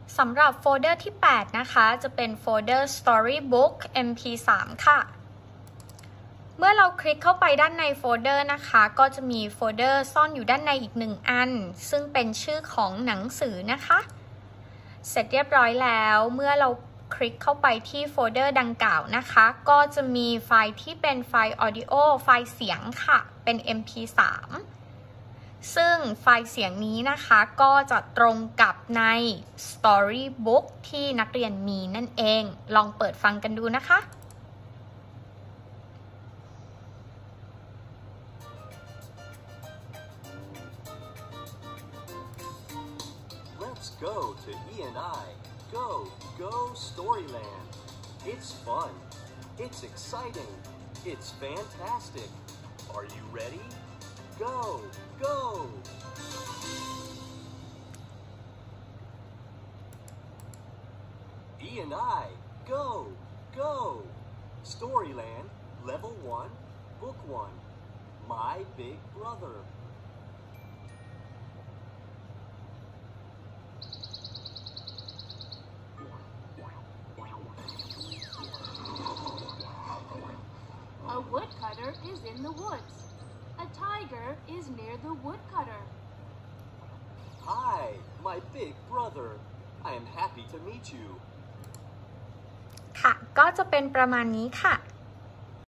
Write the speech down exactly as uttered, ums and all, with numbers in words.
สำหรับโฟลเดอร์ที่แปดนะคะจะเป็นโฟลเดอร์ Storybook เอ็ม พี สาม ค่ะเมื่อเราคลิกเข้าไปด้านในโฟลเดอร์นะคะก็จะมีโฟลเดอร์ซ่อนอยู่ด้านในอีกหนึ่งอันซึ่งเป็นชื่อของหนังสือนะคะเสร็จเรียบร้อยแล้วเมื่อเราคลิกเข้าไปที่โฟลเดอร์ดังกล่าวนะคะก็จะมีไฟล์ที่เป็นไฟล์ Audio ไฟล์เสียงค่ะเป็น เอ็ม พี สาม ซึ่งไฟล์เสียงนี้นะคะก็จะตรงกับใน Storybook ที่นักเรียนมีนั่นเองลองเปิดฟังกันดูนะคะ Let's go to E and I. Go, go Storyland. It's fun. It's exciting. It's fantastic. Are you ready? Go, go. E and I. Go, go. Storyland, Level one, Book one. My Big Brother. A woodcutter is in the woods. A tiger is near the woodcutter. Hi, my big brother. I am happy to meet you. ค่ะก็จะเป็นประมาณนี้ค่ะ